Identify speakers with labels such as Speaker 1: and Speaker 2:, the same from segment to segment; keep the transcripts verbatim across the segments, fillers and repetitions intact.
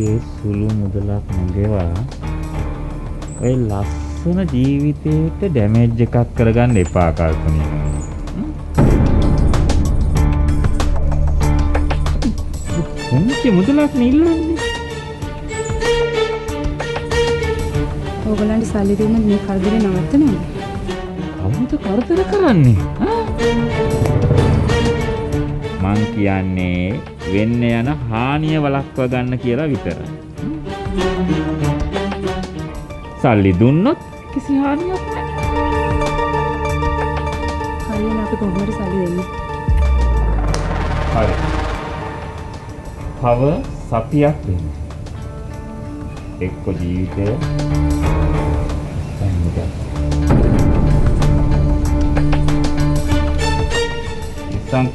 Speaker 1: වගේ සුළු මුදලක් නොගෙවා ඔය ලස්සන ජීවිතේට ඩැමේජ් එකක් කරගන්න එපා කල්පනා. මොකද මුදලක් නිල්ලන්නේ?
Speaker 2: ඕගලන්ට සල්ලි දෙන්න මේ කරදරේ නවත්තනවද?
Speaker 1: කවුද කරදර කරන්නේ? මං කියන්නේ වෙන්න යන හානිය වළක්වා ගන්න කියලා විතරයි. සල්ලි දුන්නොත් කිසි හානියක් නැහැ.
Speaker 2: හරියට අපි කොහොමද සල්ලි දෙන්නේ?
Speaker 1: හරි. තව සතියක් දෙන්න. එක්ක ජීවිතය සම්මුතිය. ඉස්සන්ක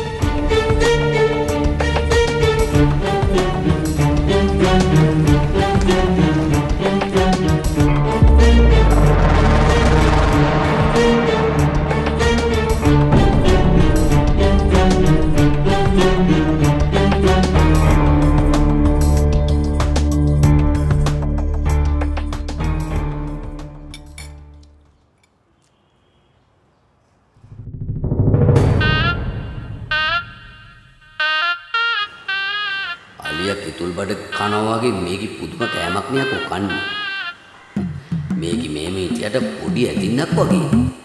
Speaker 3: මේකේ පුදුම කෑමක් නියක කන්නේ. මේකේ මේ මීටියට පොඩි ඇතින්නක් වගේ.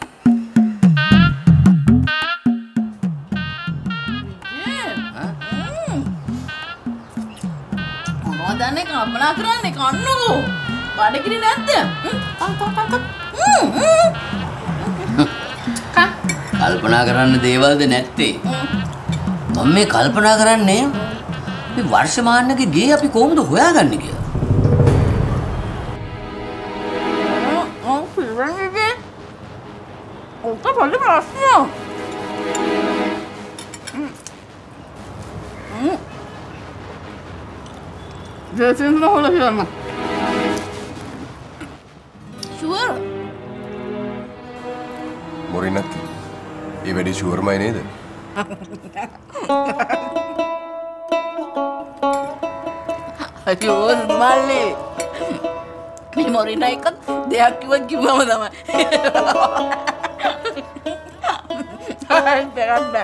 Speaker 4: මොනවදන්නේ කල්පනා කරන්නේ කන්නකෝ. බඩගිනි නැද්ද?
Speaker 3: කල්පනා කරන්න දේවල්ද නැත්තේ? මම මේ කල්පනා කරන්නේ මේ වර්ෂමානගේ ගේ අපි කොහොමද හොයාගන්නේ කියලා.
Speaker 4: ඔව් පිරන්නේ. ඔක පොඩි ප්‍රශ්න. හ්ම්. ජෙසින් මොහොල කියන්න. ෂුවර්.
Speaker 5: මොරිනත්. ඒ වැඩි ෂුවර්මයි නේද?
Speaker 4: අයියෝ මල්ලි මේ මොරිනා එක දෙයක් කිව්ව කිව්වම තමයි හරි දෙන්න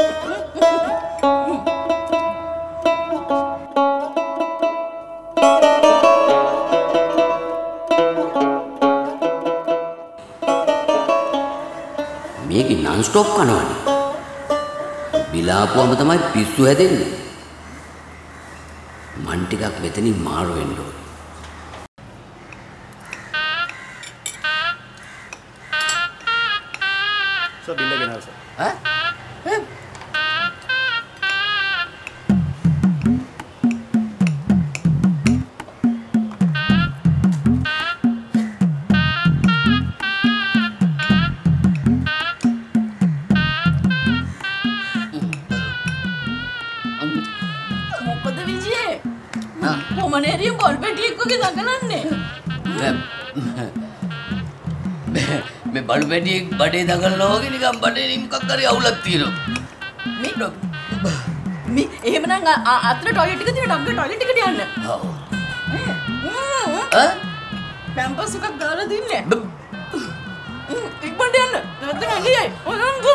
Speaker 3: මේකේ නන් ස්ටොප් කරනවානේ බිලාපුවම තමයි පිස්සු හැදෙන්නේ. මන් ටිකක් මෙතනින් මාරු වෙන්න ඕනේ.
Speaker 6: සර් බිල් එක ගෙනල්ලා සර්.
Speaker 3: ඈ?
Speaker 4: මොමනේරියම් බොල් පැටියෙක් වගේ දඟලන්නේ.
Speaker 3: මේ බඩු පැටියෙක් බඩේ දඟලනවා වගේ නිකන් බඩේ මොකක් හරි අවුලක් තියෙනවා.
Speaker 4: මේ මේ එහෙමනම් අතන ටොයිලට් එක තියෙන ඩග්ගේ ටොයිලට් එකට යන්න.
Speaker 3: ඔව්.
Speaker 4: ඈ? පැම්පස් එකක් ගාලා දින්නේ. ඉක්මනට යන්න. නැත්නම් ඇඟියයි. ඔනංගු.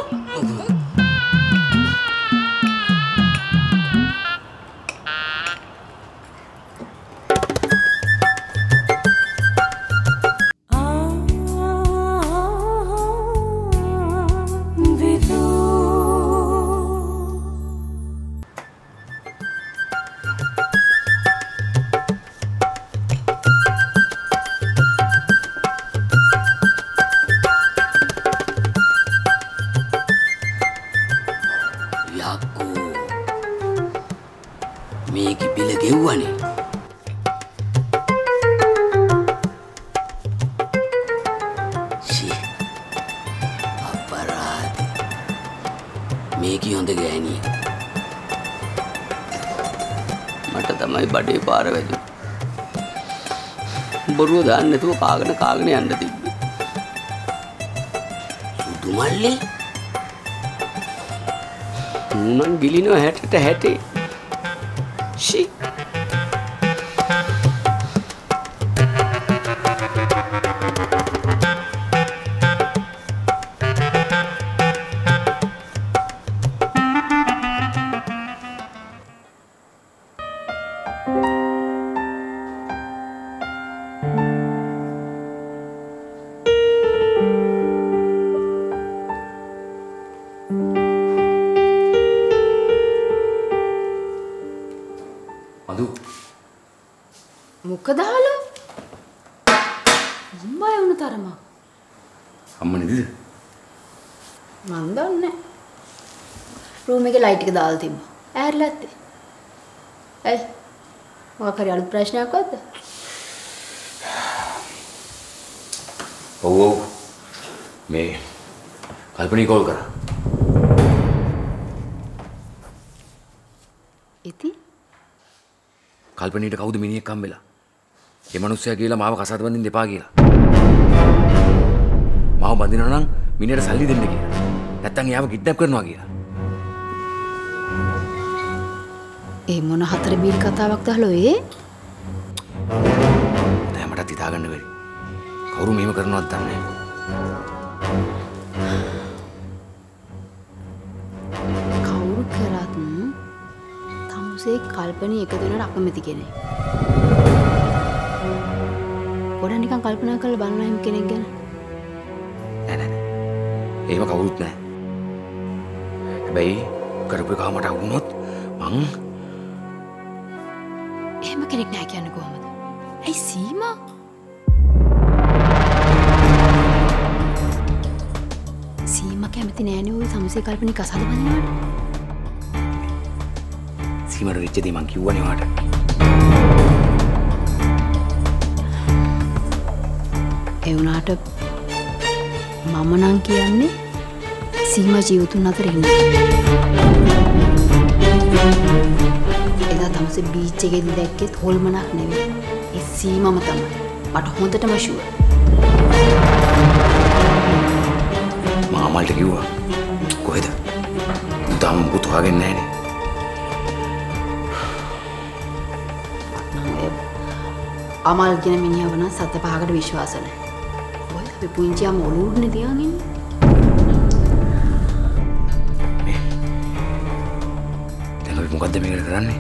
Speaker 3: මේකේ බිල ගෙව්වනේ. ෂී. අපරාධ. මේකේ හොඳ ගෑණියෙක්. මට තමයි බඩේ පාර වැදුනේ. බොරුව දාන්න නැතුව කාගෙන කාගෙන යන්න තිබ්බේ. සුදු මල්ලි. උනන් ගිලිනවා හැටට හැටේ. ෂී.
Speaker 2: දාලා අම්මා වුණ තරම
Speaker 3: අම්මා නේද?
Speaker 2: මන් දන්නේ රූම් එකේ ලයිට් එක දාලා තිබ්බා. ඇහැරිලා ඇත්තේ. ඇයි? මොකක් හරි අලුත් ප්‍රශ්නයක් වත්ද?
Speaker 3: ඔව් ඔව්. මේ කල්පනී කෝල් කරා.
Speaker 2: ඉතින්
Speaker 3: කල්පනීට කවුද මිනිහෙක් හම්බෙලා? ඒ මිනිස්සයා කියලා මාව කසාද බඳින්න එපා කියලා. මාව බඳිනවා නම් මිනිහට සල්ලි දෙන්න කියලා. නැත්තම් එයාව කිඩ්නැප් කරනවා කියලා.
Speaker 2: ඒ මොන හතර බීල් කතාවක්ද හලෝ ඒ?
Speaker 3: දැන් මට හිතා ගන්න බැරි. කවුරු මෙහෙම කරනවද දන්නේ නැහැ.
Speaker 2: කවුරු කරත් තමුසේ කල්පනී එකතු වෙනට අකමැති කෙනෙක්. පොඩ්ඩක් නිකන් කල්පනා කරලා බලන්න එහෙම කෙනෙක් ගැන.
Speaker 3: නෑ නෑ. එහෙම කවුරුත් නෑ. හැබැයි කරපු එක මට වුණොත් මං
Speaker 2: එහෙම කෙනෙක් නෑ කියන්නේ කොහමද? ඇයි සීමා? සීමා කැමති නෑනේ ඔය තමුසේ කල්පනී කසාද බඳිනවට.
Speaker 3: සීමාට වෙච්ච දේ මං කිව්වනේ ඔයාට.
Speaker 2: ඒ වුණාට මම නම් කියන්නේ සීමා ජීවිතුන් අතර ඉන්නේ. එදා තමයි බීච් එකේදී දැක්කෙත් හොල්මනක් නෙවෙයි. ඒ සීමාම තමයි. මට හොඳටම ෂුවර්.
Speaker 3: මාමල්ට කිව්වා. කොහෙද? තාම මුකුත් හොයාගෙන නැහැනේ.
Speaker 2: අමල් කියන මිනිහව නම් සත පහකට විශ්වාස නැහැ. ඔය අපි පුංචියම ඔලුවුනේ තියන් ඉන්නේ.
Speaker 3: දැන් අපි මොකද්ද මේකට කරන්නේ?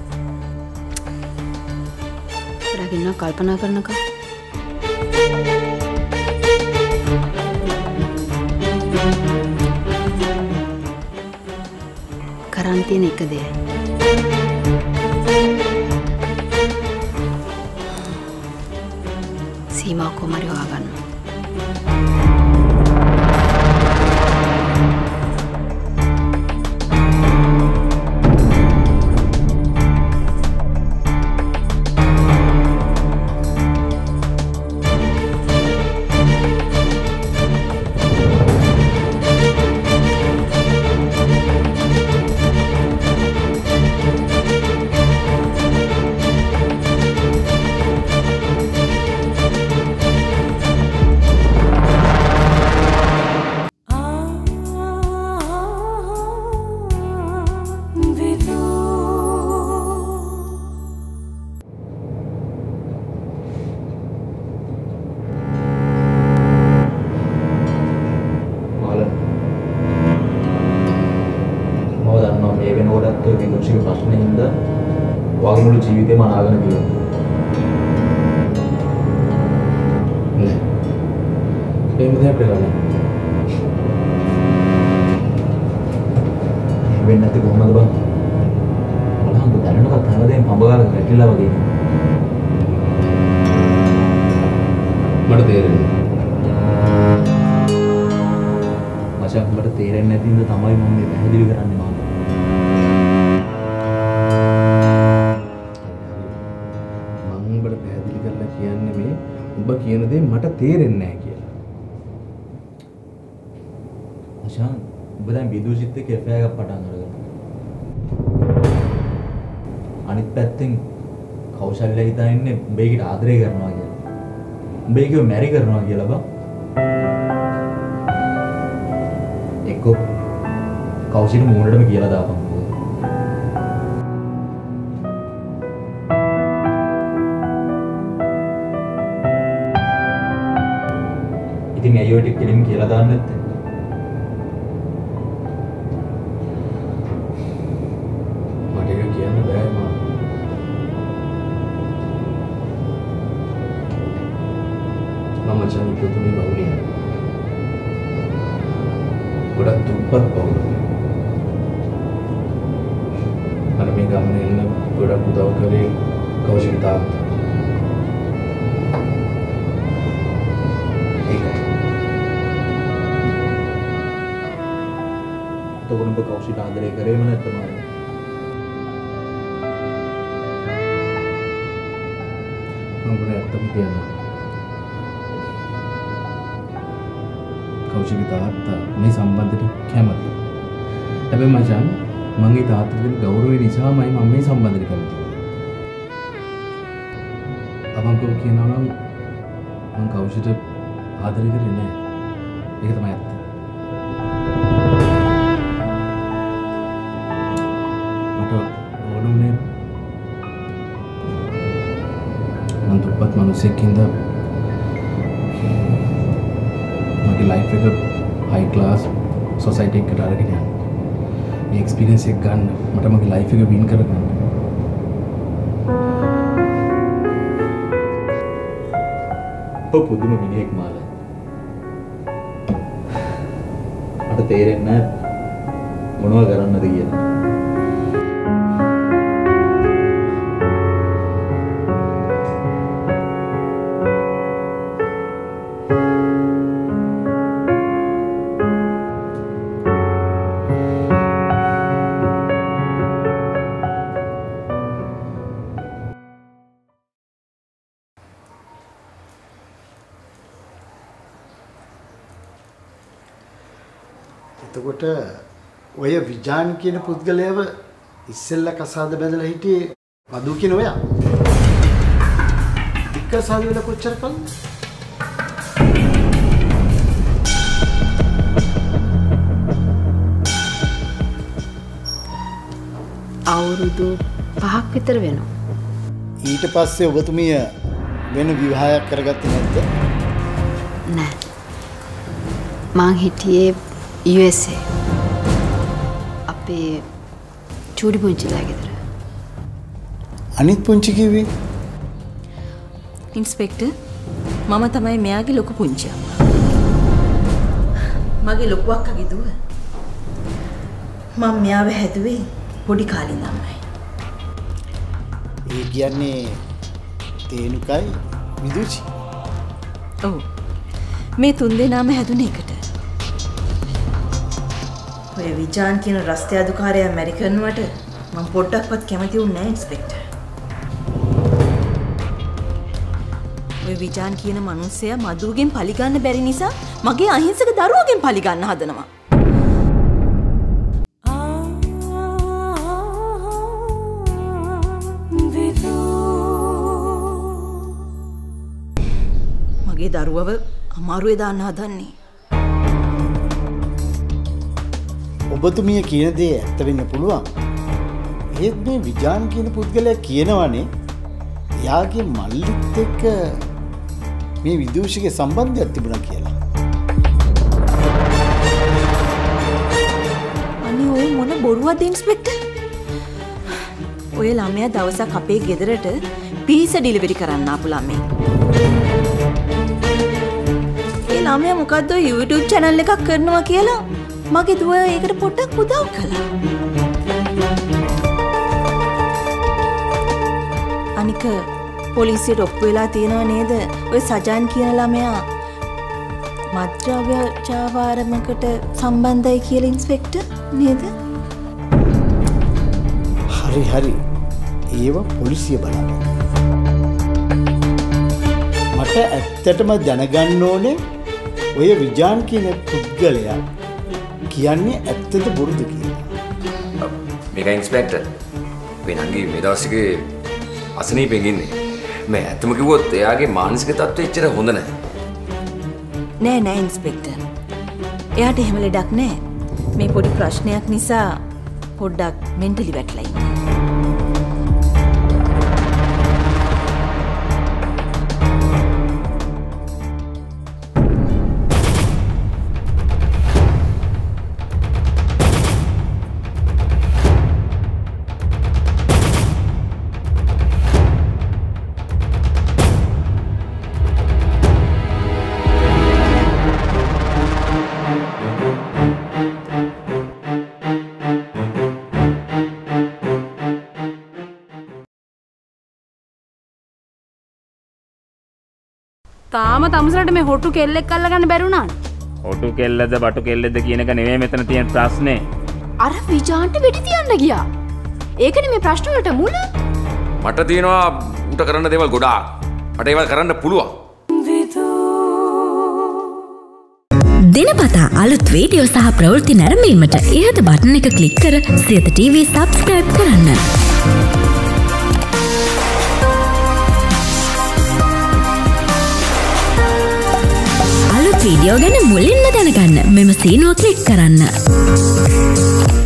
Speaker 2: රකින්න කල්පනා කරනකම් කරන් තියෙන එක දෙයයි. සීමා කොමරි හොයාගන්න.
Speaker 6: මුළු ජීවිතේම අනාගන කියලා. නේ. එහෙම දෙයක් වෙලා නැහැ. වෙන්නේ නැති කොහමද බං? බලහන් දැනනකත් හැමදේම පඹගාලක වැටිලා වගේ. මට තේරෙන්නේ. මචං මට තේරෙන්නේ නැති ඉඳ තමයි මම මේ පැහැදිලි කරන්නේ මාත්. ඔබ කියන දේ මට තේරෙන්නේ නැහැ කියලා. අෂාන් ඔබ දැන් විදුෂිත් එක්ක එෆ් ආයි එකක් පටන් අරගෙන. අනිත් පැත්තෙන් කෞශල්‍ය හිතා ඉන්නේ උඹ ඒකට ආදරය කරනවා කියලා. උඹ ඒකව මැරි කරනවා කියලා බං. එක්ක කෞශල්‍ය මූණටම කියලා දාපන්. ඉතින් ඇයි ඔය ටික කෙලින් කියලා දාන්න නැත්තේ? මට ඒක කියන්න බෑ මා. මම මචං පුතුනේ වුණේ. ගොඩක් දුප්පත් පවුල. මම මේ ගමනේ ඉන්න ගොඩක් උදව් කරේ කෞශික තාත්තා. ඔබ කෞශික ආදරය කරේම නැත්නම් මම ඔබට ඇත්තම කියනවා. කෞශික තාත්තා මේ සම්බන්ධයට කැමති. හැබැයි මචං මගේ තාත්තට දෙන ගෞරවය නිසාමයි මම මේ සම්බන්ධයට කැමති. අවංකව කියනවා නම් මම කෞශිකට ආදරය කරේ නැහැ. ඒක තමයි ඇත්ත. මට ඕනුනේ මම දුප්පත් මිනිහෙක්ින්ද මගේ ලයිෆ් එක හයි ක්ලාස් සොසයිටි එකකට අරගෙන යන්න. මේ එක්ස්පීරියන්ස් එක ගන්න මට මගේ ලයිෆ් එක වින් කරගන්න. පුදුම මිනිහෙක් මාලා. මට තේරෙන්නේ නැහැ මොනවද කරන්නද කියලා.
Speaker 7: එතකොට ඔය විජාන් කියන පුද්ගලයාව ඉස්සෙල්ලා කසාද බැඳලා හිටියේ මදු කියන ඔයා. ඉක්කසාද වල කොච්චර කල්?
Speaker 2: අවුරුදු පහක් විතර වෙනවා.
Speaker 7: ඊට පස්සේ ඔබතුමිය වෙන විවාහයක් කරගත්තේ නැද්ද?
Speaker 2: නෑ. මං හිටියේ යූ එස් ඒ අපේ චූඩි පුංචිලා ගෙදර.
Speaker 7: අනිත් පුංචි කිව්වේ?
Speaker 4: ඉන්ස්පෙක්ටර් මම තමයි මෙයාගේ ලොකු පුංචි අම්මා. මගේ ලොකු අක්කගේ දුව. මම මෙයාව හැදුවේ පොඩි කාලේ ඉඳන්මයි.
Speaker 7: ඒ කියන්නේ තේනුකයි විදුචි.
Speaker 4: ඔව්. මේ තුන් දෙනාම හැදුනේ එකට. ඔය විජාන් කියන රස්තියාදුකාරයා මැරි කරනවට මම පොඩ්ඩක්වත් කැමති වුණේ නැහැ ඉන්ස්පෙක්ටර්. ඔය විජාන් කියන මිනිස්සයා මදුගෙන් පලි ගන්න බැරි නිසා මගේ අහිංසක දරුවගෙන් පලි ගන්න හදනවා. මගේ දරුවව අමාරුවේ දාන්න හදන්නේ.
Speaker 7: ඔබතුමිය කියන දේ ඇත්ත වෙන්න පුළුවන්. ඒත් මේ විජාන් කියන පුද්ගලයා කියනවනේ එයාගේ මල්ලිත් එක්ක මේ විදූෂිකේ සම්බන්ධයක් තිබුණා කියලා.
Speaker 4: අනේ ඔය මොන බොරුවක්ද ඉන්ස්පෙක්ටර්? ඔය ළමයා දවසක් අපේ ගෙදරට පීසා ඩිලිවරි කරන්න ආපු ළමයි. ඒ ළමයා මොකද්ද YouTube channel එකක් කරනවා කියලා මගේ දුව ඒකට පොඩ්ඩක් උදව් කළා. අනික පොලිසියට ඔප්පු වෙලා තියෙනව නේද? ඔය සජාන් කියන ළමයා මත්ද්‍රව්‍ය චාවාරමකට සම්බන්ධයි කියලා ඉන්ස්පෙක්ටර් නේද?
Speaker 7: හරි හරි. ඒව පොලිසිය බලන්න. මට ඇත්තටම දැනගන්න ඕනේ ඔය විජාන් කියන පුද්ගලයා කියන්නේ ඇත්තද බොරුද කියලා.
Speaker 5: මේක ඉන්ස්පෙක්ටර්. වෙනංගි මේ දවස්වලේ අසනීපෙන් ඉන්නේ. මේ ඇත්තම කිව්වොත් එයාගේ මානසික තත්ත්වය එච්චර හොඳ නැහැ.
Speaker 4: නෑ නෑ ඉන්ස්පෙක්ටර්. එයාට එහෙම ලෙඩක් නෑ. මේ පොඩි ප්‍රශ්නයක් නිසා පොඩ්ඩක් මෙන්ටලි වැටලා ඉන්නේ.
Speaker 8: තාම තමුසලට මේ හොටු කෙල්ලෙක් අල්ලගන්න බැරි වුණානේ.
Speaker 1: හොටු කෙල්ලද බටු කෙල්ලද කියන එක නෙමෙයි මෙතන තියෙන ප්‍රශ්නේ.
Speaker 2: අර විජාන්ට වෙඩි තියන්න ගියා. ඒකනේ මේ ප්‍රශ්න වලට මුල.
Speaker 5: මට තියෙනවා උට කරන්න දේවල් ගොඩාක්. මට ඒවල් කරන්න පුළුවන්.
Speaker 8: දිනපතා අලුත් වීඩියෝ සහ ප්‍රවෘත්ති නැරඹීමට ඉහත බටන් එක ක්ලික් කර සියත ටීවී සබ්ස්ක්‍රයිබ් කරන්න. අලුත් වීඩියෝ ගැන මුලින්ම දැනගන්න මෙම සීනුව ක්ලික් කරන්න.